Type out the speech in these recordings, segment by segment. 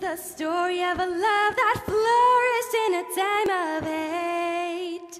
the story of a love that flourished in a time of hate.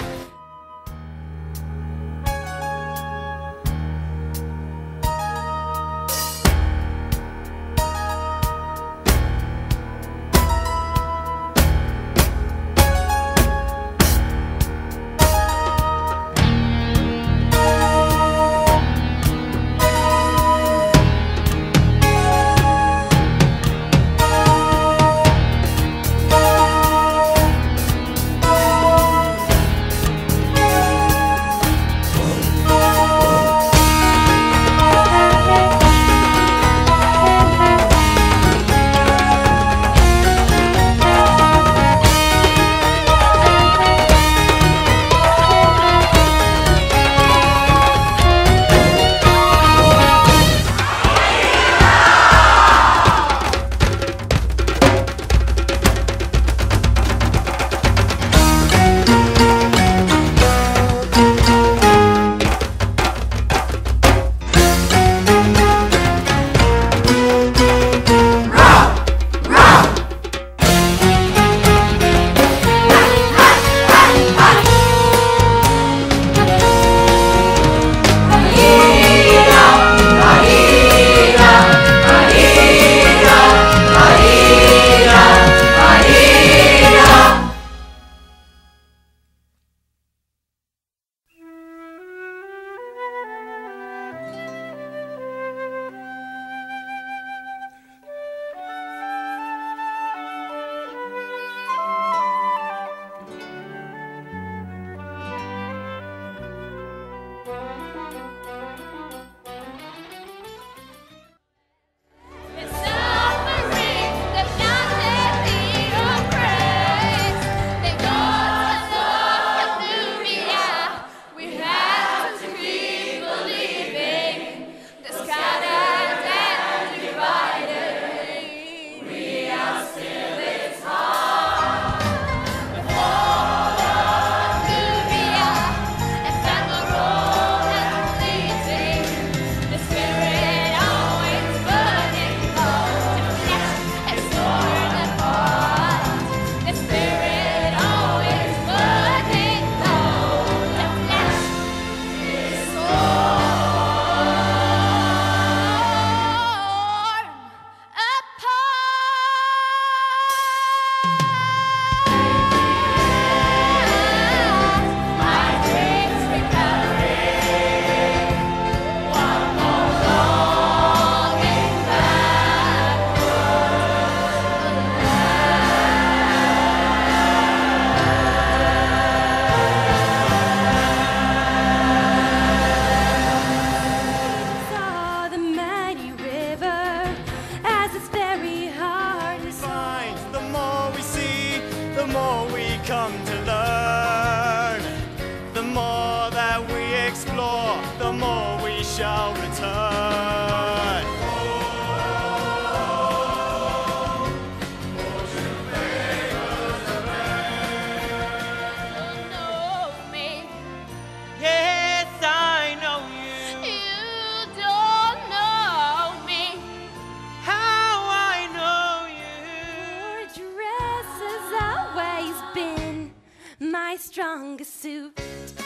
Strongest suit.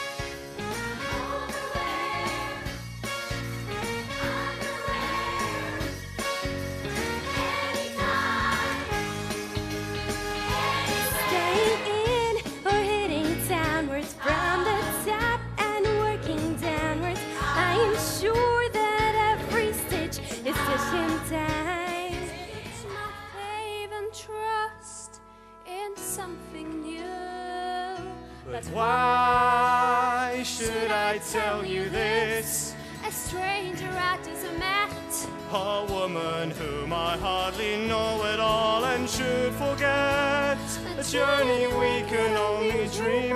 Staying in or hitting townwards from the top and working downwards. I am sure that every stitch is stitched in time. It's my faith and trust in something new. But why should I tell you this? A stranger I just met, a woman whom I hardly know at all and should forget. A journey we can only dream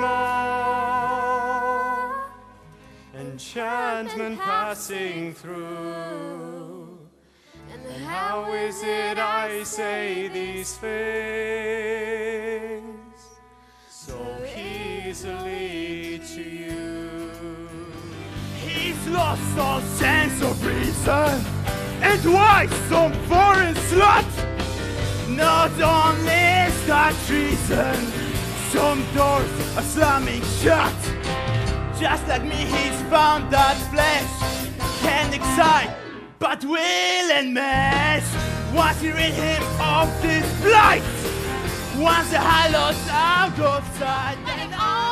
of, enchantment passing through. And how is it I say these things so easily to you? He's lost all sense of reason, and why some foreign slut Not only is that treason, some doors are slamming shut. Just like me, he's found that flesh can excite, but will and mess. Once you rid him of this blight, once the halo's out of sight, then all